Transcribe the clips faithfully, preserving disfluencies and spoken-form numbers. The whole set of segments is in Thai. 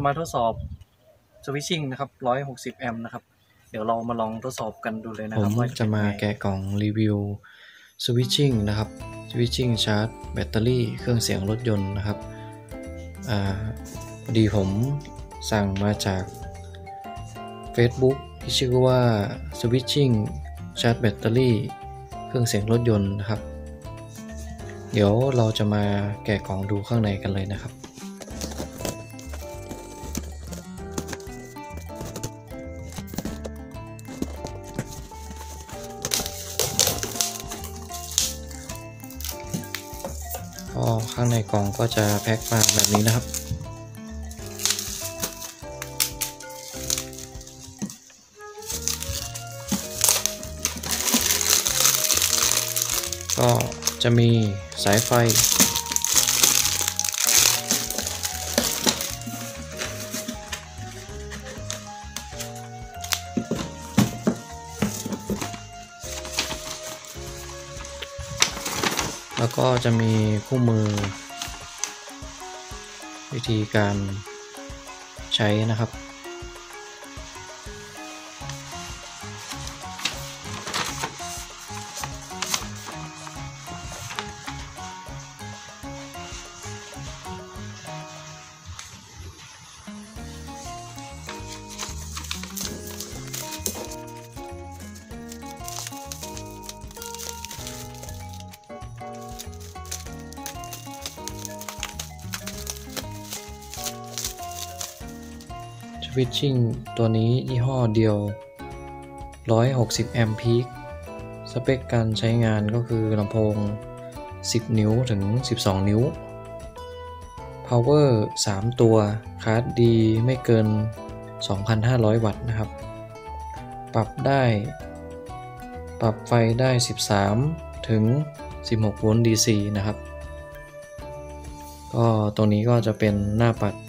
มาทดสอบสวิตชิ่งนะครับหนึ่งร้อยหกสิบแอมป์นะครับเดี๋ยวเรามาลองทดสอบกันดูเลยนะครับผมจะมาแกะกล่องรีวิวสวิตชิ่งนะครับสวิตชิ่งชาร์จแบตเตอรี่เครื่องเสียงรถยนต์นะครับอ่าพอดีผมสั่งมาจาก Facebook ที่ชื่อว่าสวิตชิ่งชาร์จแบตเตอรี่เครื่องเสียงรถยนต์นะครับเดี๋ยวเราจะมาแกะกล่องดูข้างในกันเลยนะครับก็ข้างในกล่องก็จะแพ็คมาแบบนี้นะครับก็จะมีสายไฟแล้วก็จะมีคู่มือวิธีการใช้นะครับสวิตชิ่งตัวนี้ยี่ห้อเดียวหนึ่งร้อยหกสิบแอมป์พีคสเปคการใช้งานก็คือลำโพงสิบนิ้วถึงสิบสองนิ้ว Power สามตัวคาร์ดดีไม่เกิน สองพันห้าร้อย วัตต์นะครับปรับได้ปรับไฟได้สิบสามถึงสิบหกโวลต์ ดี ซี นะครับก็ตรงนี้ก็จะเป็นหน้าปัด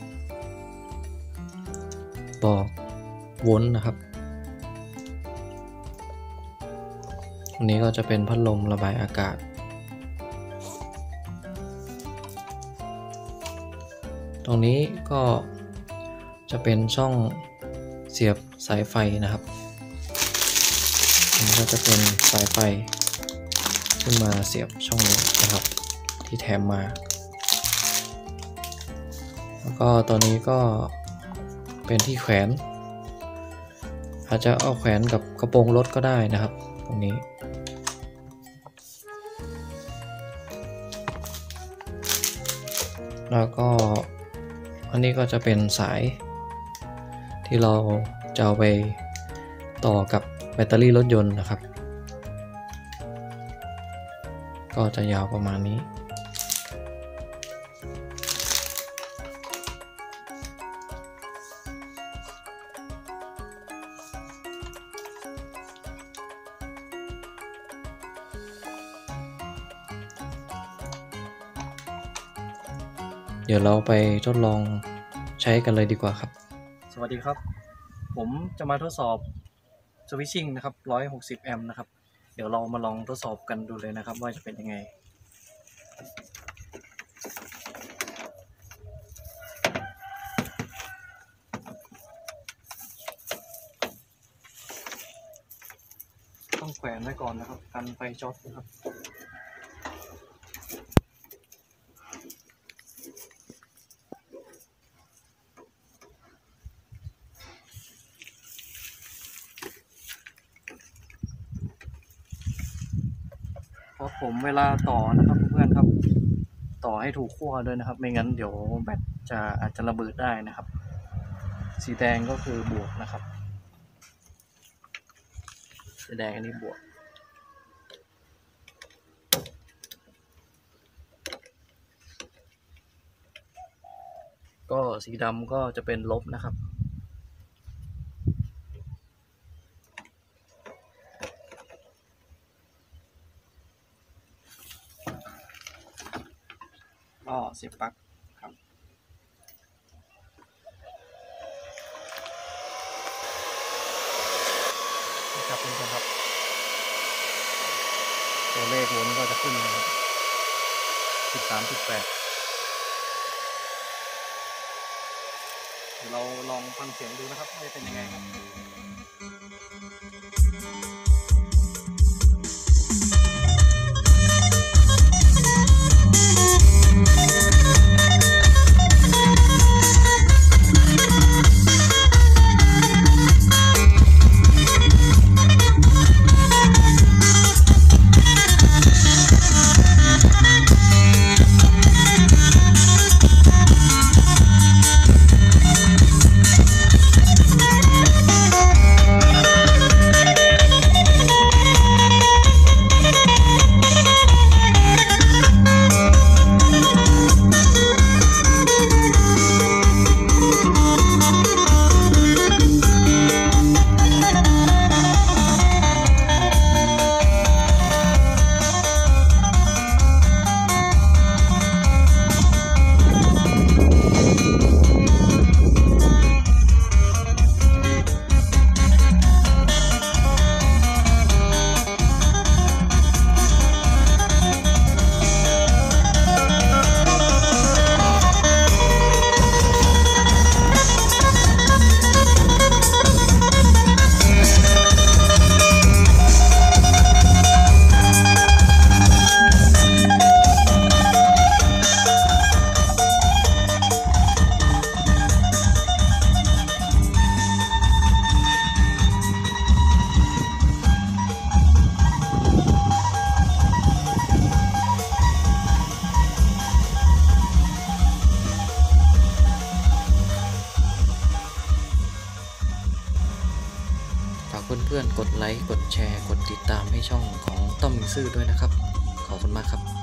บอกโวลต์นะครับอันนี้ก็จะเป็นพัดลมระบายอากาศตรงนี้ก็จะเป็นช่องเสียบสายไฟนะครับอันนี้ก็จะเป็นสายไฟขึ้นมาเสียบช่องนี้นะครับที่แถมมาแล้วก็ตัวนี้ก็เป็นที่แขวนอาจจะเอาแขวนกับกระโปรงรถก็ได้นะครับตรงนี้แล้วก็อันนี้ก็จะเป็นสายที่เราจะเอาไปต่อกับแบตเตอรี่รถยนต์นะครับก็จะยาวประมาณนี้เดี๋ยวเราไปทดลองใช้กันเลยดีกว่าครับสวัสดีครับผมจะมาทดสอบสวิตชิ่งนะครับหนึ่งร้อยหกสิบแอมป์นะครับเดี๋ยวเรามาลองทดสอบกันดูเลยนะครับว่าจะเป็นยังไงต้องแขวนไว้ก่อนนะครับกันไฟช็อตนะครับเพราะผมเวลาต่อนะครับเพื่อนครับต่อให้ถูกขั้วด้วยนะครับไม่งั้นเดี๋ยวแบตจะอาจจะระเบิดได้นะครับสีแดงก็คือบวกนะครับสีแดงอันนี้บวกก็สีดำก็จะเป็นลบนะครับก็เสียบปลั๊กครับนะครับเพื่อนๆครับตัวเลขโวลต์ก็จะขึ้นนะครับสิบสามจุดแปดเดี๋ยวเราลองฟังเสียงดูนะครับว่าจะเป็นยังไงครับฝากเพื่อนๆกดไลค์กดแชร์กดติดตามให้ช่องของต้อมมิงซื่อด้วยนะครับขอบคุณมากครับ